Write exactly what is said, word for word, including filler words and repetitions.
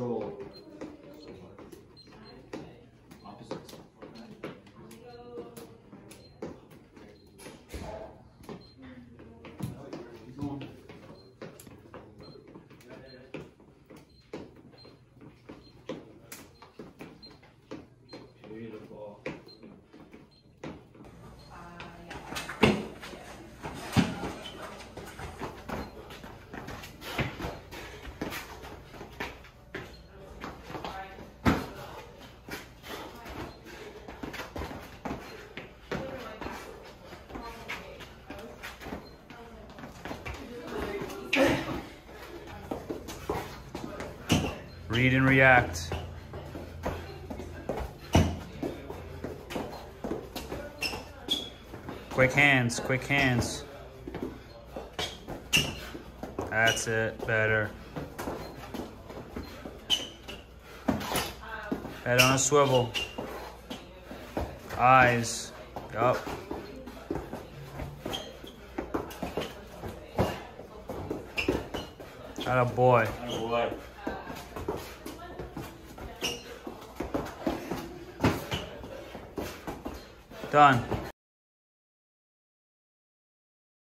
control. Opposites. Beautiful. Read and react. Quick hands, quick hands. That's it, better. Head on a swivel. Eyes, yup. Atta boy. Atta boy. Done.